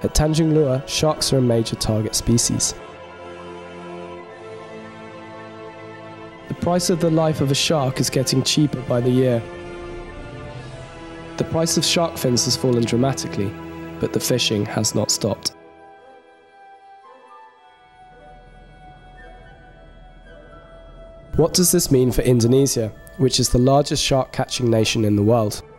At Tanjung Luar, sharks are a major target species. The price of the life of a shark is getting cheaper by the year. The price of shark fins has fallen dramatically, but the fishing has not stopped. What does this mean for Indonesia, which is the largest shark catching nation in the world?